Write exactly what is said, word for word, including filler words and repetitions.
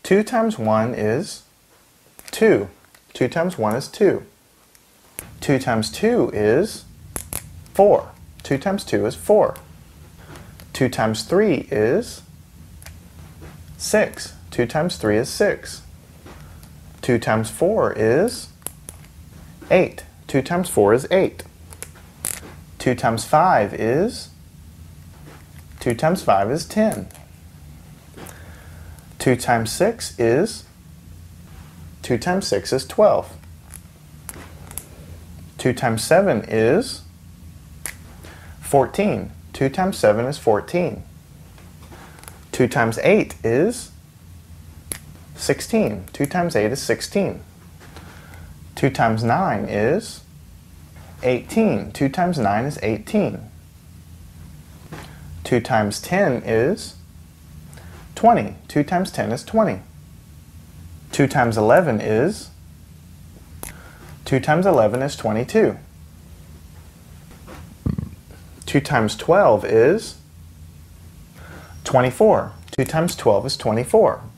two times one is two. two times one is two. two times two is four. two times two is four. two times three is six. two times three is six. two times four is eight. two times four is eight. two times five is two times five is ten. two times six is two times six is twelve. two times seven is fourteen. two times seven is fourteen. two times eight is sixteen. two times eight is sixteen. two times nine is eighteen. two times nine is eighteen. two times ten is twenty. two times ten is twenty. two times eleven is two times eleven is twenty-two. two times twelve is twenty-four. two times twelve is twenty-four.